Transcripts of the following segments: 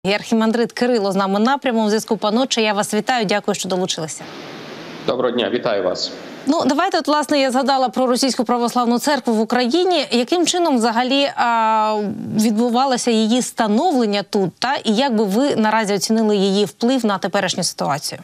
Архімандрит Кирило з нами на прямому зв'язку. Пане отче, я вас вітаю, дякую, що долучилися. Доброго дня, вітаю вас. Ну, давайте, власне, я згадала про Російську православну церкву в Україні. Яким чином взагалі відбувалося її становлення тут, і як би ви наразі оцінили її вплив на теперішню ситуацію?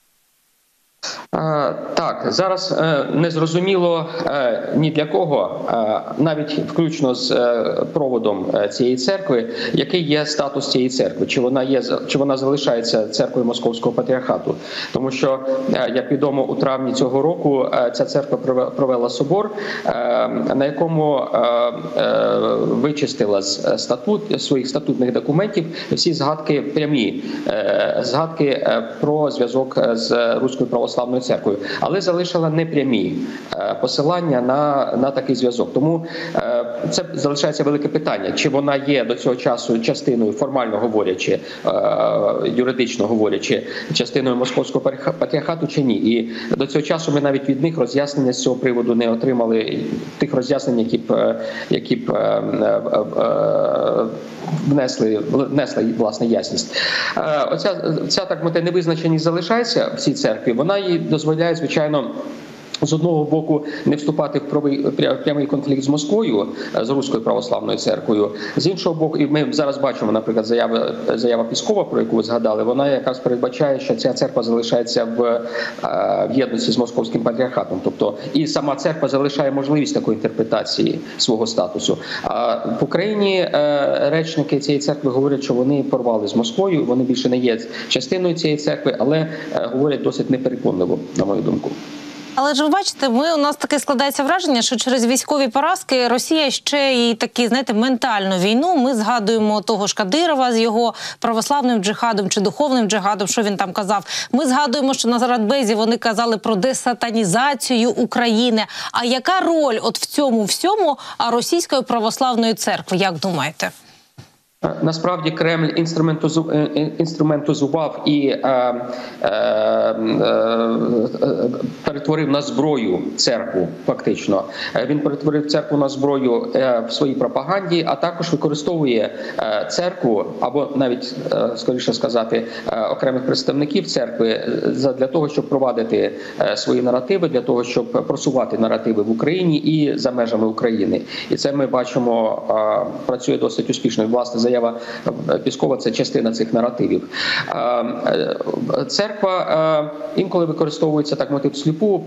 Так, зараз незрозуміло ні для кого, навіть включно з проводом цієї церкви, який є статус цієї церкви, чи вона залишається церквою Московського патріархату. Тому що, як відомо, у травні цього року ця церква провела собор, на якому вичистила з своїх статутних документів всі згадки прямі, згадки про зв'язок з Руською православною церквою, але залишила непрямі посилання на такий зв'язок. Тому це залишається велике питання, чи вона є до цього часу частиною, формально говорячи, юридично говорячи, частиною Московського патріархату чи ні. І до цього часу ми навіть від них роз'яснення з цього приводу не отримали, тих роз'яснень, які б внесли власне ясність. Ця так мовити невизначеність залишається в цій церкві. Вона їй дозволяє, звичайно, з одного боку не вступати в прямий конфлікт з Москвою, з Руською православною церквою. З іншого боку, і ми зараз бачимо, наприклад, заява Піскова, про яку ви згадали, вона якраз передбачає, що ця церква залишається в єдності з Московським патріархатом. Тобто і сама церква залишає можливість такої інтерпретації свого статусу. А в Україні речники цієї церкви говорять, що вони порвали з Москвою, вони більше не є частиною цієї церкви, але говорять досить непереконливо, на мою думку. Але ж ви бачите, у нас таке складається враження, що через військові поразки Росія ще й такі, знаєте, ментальну війну. Ми згадуємо того ж Кадирова з його православним джихадом чи духовним джихадом, що він там казав. Ми згадуємо, що на Радбезі вони казали про десатанізацію України. А яка роль от в цьому всьому Російської православної церкви, як думаєте? Насправді Кремль інструментозував і перетворив на зброю церкву, фактично. Він перетворив церкву на зброю в своїй пропаганді, а також використовує церкву, або навіть, скоріше сказати, окремих представників церкви для того, щоб провадити свої наративи, для того, щоб просувати наративи в Україні і за межами України. І це ми бачимо, працює досить успішно. Власне, заява Піскова – це частина цих наративів. Церква інколи використовується, так мовити, всліпу,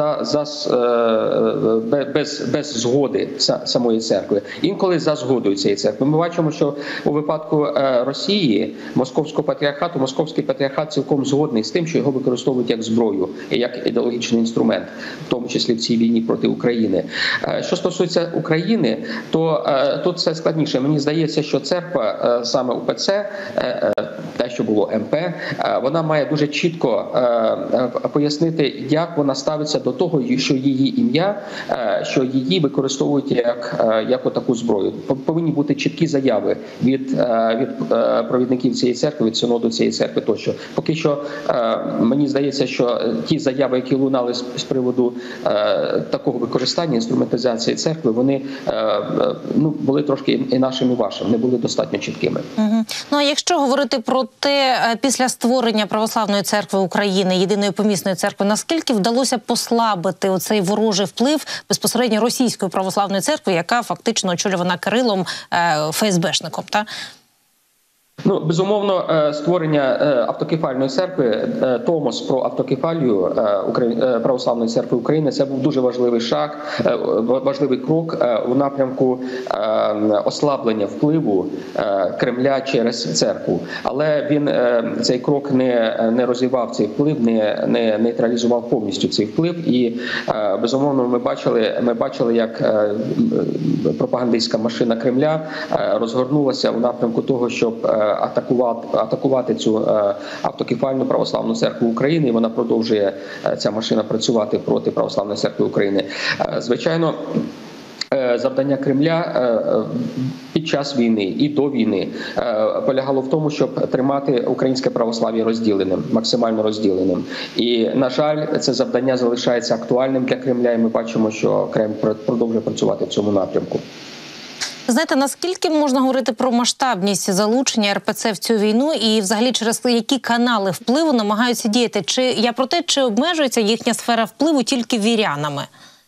без згоди самої церкви. Інколи за згодою цієї церкви. Ми бачимо, що у випадку Росії, Московського патріархату, Московський патріархат цілком згодний з тим, що його використовують як зброю, як ідеологічний інструмент, в тому числі в цій війні проти України. Що стосується України, то тут все складніше. Мені здається, що церква, саме УПЦ, те, що було МП, вона має дуже чітко пояснити, як вона ставиться до того, що її ім'я, що її використовують як отаку зброю. Повинні бути чіткі заяви від провідників цієї церкви, від синоду цієї церкви тощо. Поки що, мені здається, що ті заяви, які лунали з приводу такого використання, інструментизації церкви, вони були трошки і нашим, і вашим, не були достатньо чіткими. Ну, а якщо говорити про те, після створення Православної церкви України, єдиної помісної церкви, наскільки вдалося послабити оцей ворожий вплив безпосередньо Російської православної церкви, яка фактично очолювана Кирилом, ФСБшником, так? Ну, безумовно, створення автокефальної церкви, томос про автокефалію Православної церкви України, це був дуже важливий важливий крок у напрямку ослаблення впливу Кремля через церкву. Але цей крок не розвивав цей вплив, не нейтралізував повністю цей вплив. І, безумовно, ми бачили, як пропагандистська машина Кремля розгорнулася у напрямку того, щоб атакувати цю автокефальну Православну церкву України, і вона продовжує, ця машина, працювати проти Православної церкви України. Звичайно, завдання Кремля під час війни і до війни полягало в тому, щоб тримати українське православ'я розділеним, максимально розділеним. І, на жаль, це завдання залишається актуальним для Кремля, і ми бачимо, що Кремль продовжує працювати в цьому напрямку. Знаєте, наскільки можна говорити про масштабність залучення РПЦ в цю війну і взагалі через які канали впливу намагаються діяти? Я про те, чи обмежується їхня сфера впливу тільки вірянами?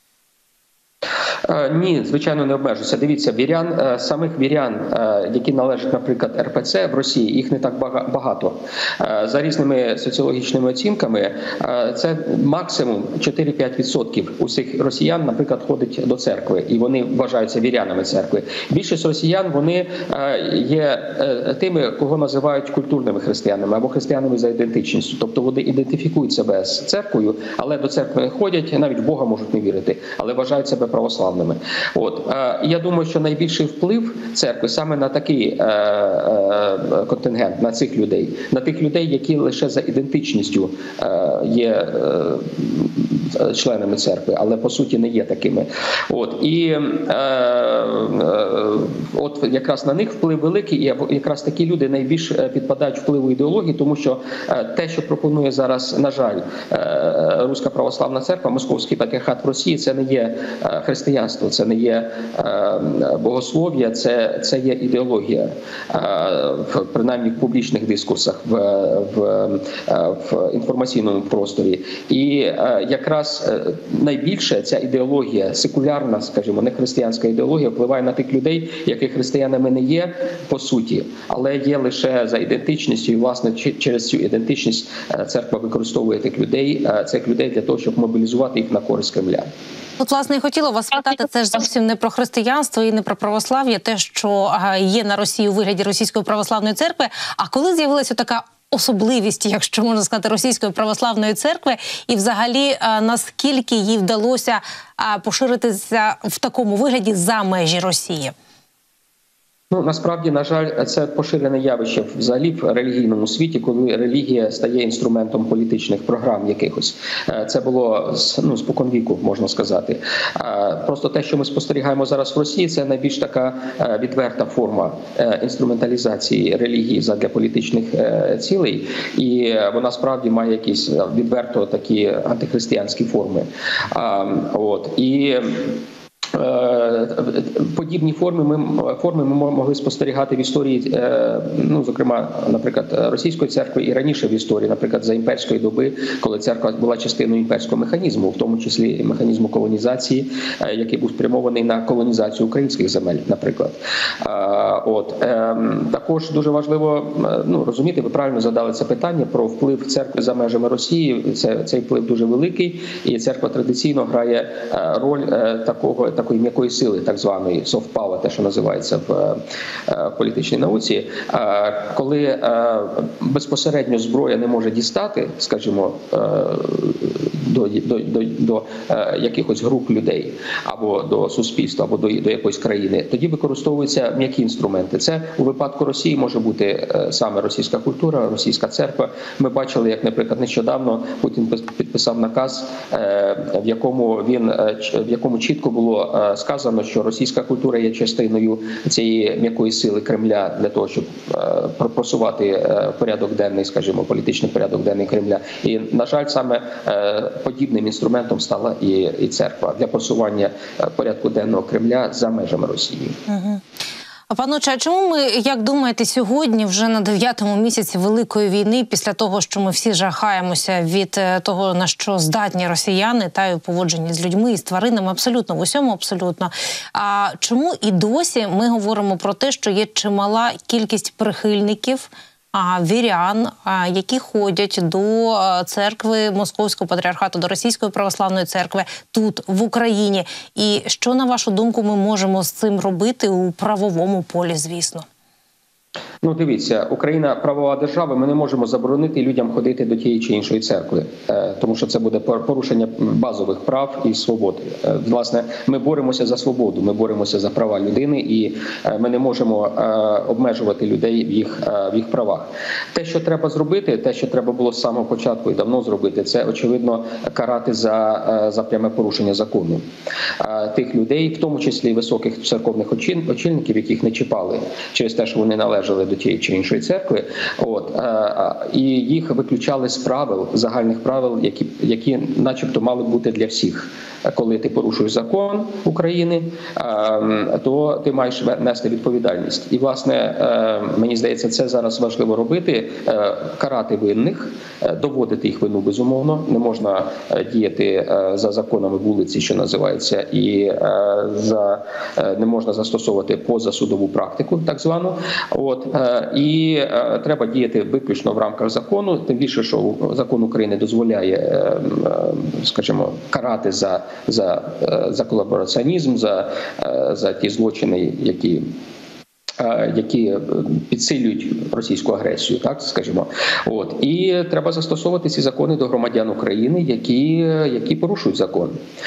Ні, звичайно, не обмежується. Дивіться, самих вірян, які належать, наприклад, РПЦ в Росії, їх не так багато. За різними соціологічними оцінками, це максимум 4-5% усіх росіян, наприклад, ходить до церкви, і вони вважаються вірянами церкви. Більшість росіян, вони є тими, кого називають культурними християнами або християнами за ідентичністю. Тобто вони ідентифікують себе з церквою, але до церкви не ходять, навіть в Бога можуть не вірити, але вважають себе православними. Я думаю, що найбільший вплив церкви саме на такий контингент, на цих людей, на тих людей, які лише за ідентичністю є членами церкви, але по суті не є такими. Якраз на них вплив великий, і якраз такі люди найбільш підпадають впливу ідеології, тому що те, що пропонує зараз, на жаль, Руська православна церква, Московський патріархат в Росії, це не є християнство, це не є богослов'я, це є ідеологія, принаймні в публічних дискурсах, в інформаційному просторі. І якраз найбільше ця ідеологія, секулярна, скажімо, не християнська ідеологія, впливає на тих людей, які християнами не є по суті, але є лише за ідентичністю, і, власне, через цю ідентичність церква використовує цих людей для того, щоб мобілізувати їх на користь Кремля. Власне, я хотіла вас спитати, це ж зовсім не про християнство і не про православ'я, те, що є на Росії у вигляді Російської православної церкви. А коли з'явилася така особливість, якщо можна сказати, Російської православної церкви, і взагалі наскільки їй вдалося поширитися в такому вигляді за межі Росії? Насправді, на жаль, це поширене явище взагалі в релігійному світі, коли релігія стає інструментом політичних програм якихось. Це було споконвіку, можна сказати. Просто те, що ми спостерігаємо зараз в Росії, це найбільш така відверта форма інструменталізації релігії задля політичних цілей, і вона справді має якісь відверто такі антихристиянські форми. Подібні форми ми могли спостерігати в історії, зокрема, наприклад, Російської церкви і раніше в історії, наприклад, за імперської доби, коли церква була частиною імперського механізму, в тому числі механізму колонізації, який був спрямований на колонізацію українських земель, наприклад. Також дуже важливо розуміти, ви правильно задали це питання про вплив церкви за межами Росії. Цей вплив дуже великий, і церква традиційно грає роль такої м'якої сили, так званої soft power, те, що називається в політичній науці, коли безпосередньо зброя не може дістати, скажімо, до якихось груп людей, або до суспільства, або до якоїсь країни, тоді використовуються м'які інструменти. Це у випадку Росії може бути саме російська культура, російська церква. Ми бачили, як, наприклад, нещодавно Путін підписав наказ, в якому чітко було сказано, що російська культура є частиною цієї м'якої сили Кремля для того, щоб просувати порядок денний, скажімо, політичний порядок денний Кремля. І, на жаль, саме подібним інструментом стала і церква для просування порядку денного Кремля за межами Росії. Пане Отче, а чому ми, як думаєте, сьогодні, вже на 9-му місяці Великої війни, після того, що ми всі жахаємося від того, на що здатні росіяни, та й у поводженні з людьми і з тваринами, абсолютно, в усьому абсолютно, а чому і досі ми говоримо про те, що є чимала кількість прихильників, вірян, які ходять до церкви Московського патріархату, до Російської православної церкви тут, в Україні? І що, на вашу думку, ми можемо з цим робити у правовому полі, звісно? Дивіться, Україна правова держава, ми не можемо заборонити людям ходити до тієї чи іншої церкви, тому що це буде порушення базових прав і свобод. Власне, ми боремося за свободу, ми боремося за права людини, і ми не можемо обмежувати людей в їх правах. Те, що треба зробити, те, що треба було з самого початку і давно зробити, це, очевидно, карати за пряме порушення закону тих людей, в тому числі високих церковних очільників, яких не чіпали через те, що вони належать належали до тієї чи іншої церкви. І їх виключали з правил, загальних правил, які начебто мали бути для всіх. Коли ти порушуєш закон України, то ти маєш нести відповідальність. І, власне, мені здається, це зараз важливо робити, карати винних, доводити їх вину, безумовно. Не можна діяти за законами вулиці, що називається, і не можна застосовувати позасудову практику, так звану. І треба діяти виключно в рамках закону, тим більше, що закон України дозволяє, скажімо, карати за колабораціонізм, за ті злочини, які підсилюють російську агресію, так скажімо. І треба застосовувати ці закони до громадян України, які порушують закон.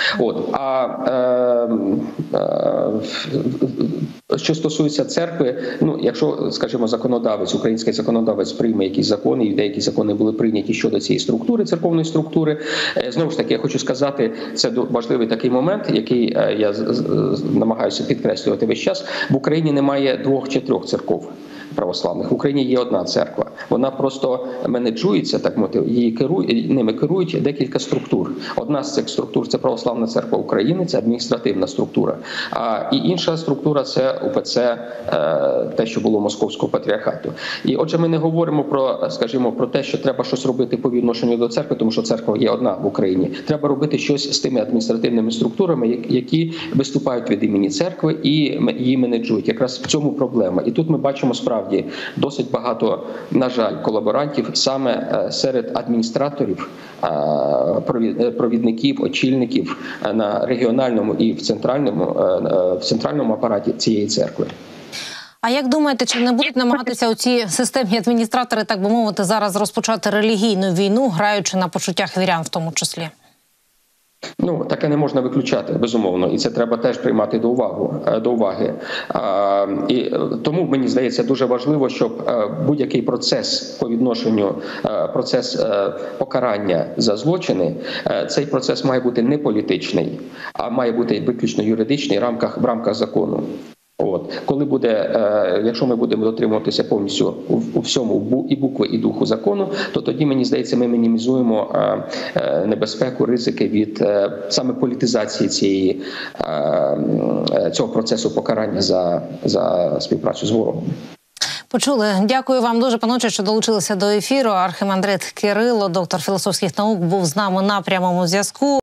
Що стосується церкви, якщо, скажімо, український законодавець прийме якісь закони, і деякі закони були прийняті щодо цієї структури, церковної структури, знову ж таки, я хочу сказати, це важливий такий момент, який я намагаюся підкреслювати весь час. В Україні немає 2 чи 3 церков православних. В Україні є одна церква. Вона просто менеджується, так мовити, ними керують декілька структур. Одна з цих структур – це Православна церква України, це адміністративна структура. І інша структура – це УПЦ, те, що було Московського патріархату. І отже, ми не говоримо про те, що треба щось робити по відношенню до церкви, тому що церква є одна в Україні. Треба робити щось з тими адміністративними структурами, які виступають від імені церкви і її менеджують. Якраз в цьому проблема. І тут ми бачимо справді досить багато, на жаль, колаборантів саме серед адміністраторів, провідників, очільників на регіональному і в центральному апараті цієї церкви. А як думаєте, чи не будуть намагатися оці системні адміністратори, так би мовити, зараз розпочати релігійну війну, граючи на почуттях вірян в тому числі? Таке не можна виключати, безумовно, і це треба теж приймати до уваги. І тому, мені здається, дуже важливо, щоб будь-який процес по відношенню, процес покарання за злочини, цей процес має бути не політичний, а має бути виключно юридичний в рамках закону. Якщо ми будемо дотримуватися повністю у всьому і букви, і духу закону, то тоді, мені здається, ми мінімізуємо небезпеку, ризики від саме політизації цього процесу покарання за співпрацю з ворогом. Почули. Дякую вам дуже, паноче, що долучилися до ефіру. Архімандрит Кирило, доктор філософських наук, був з нами на прямому зв'язку.